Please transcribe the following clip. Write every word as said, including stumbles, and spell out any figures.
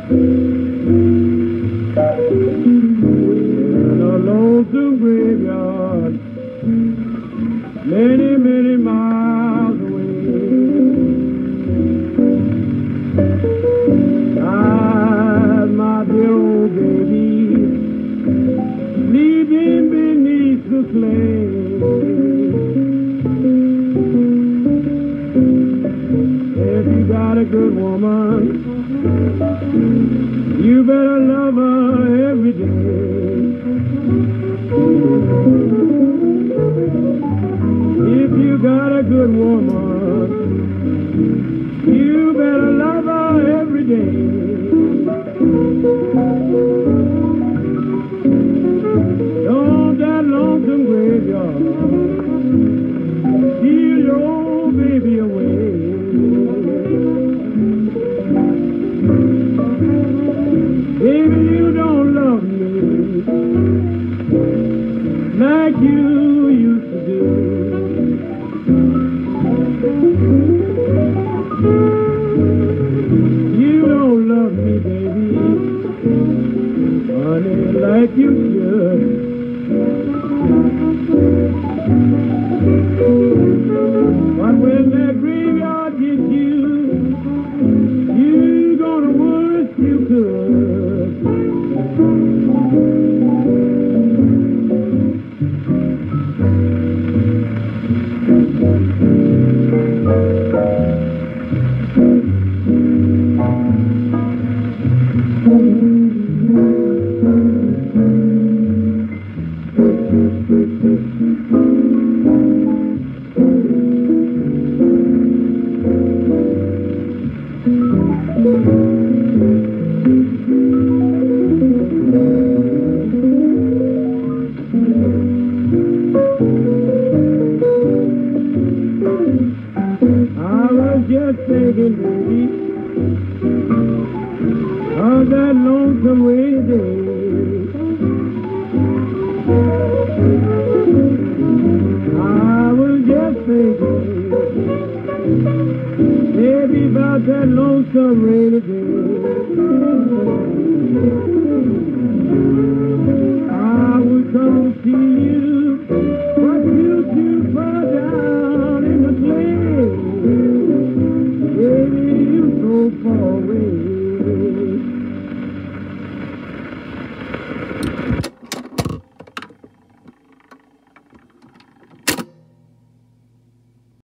In a lonesome graveyard, many, many miles away. Ah, my dear old baby, sleeping beneath the flame. If you got a good woman, you better love her every day. If you got a good woman, you better love her every day. Don't that lonesome graveyard steal your old baby away. Baby, you don't love me like you used to do. You don't love me, baby, honey, like you should. But when that graveyard gets you, you're gonna wish you could. I was just thinking, baby, of that lonesome rainy day. I was just thinking, baby, about that lonesome rainy day.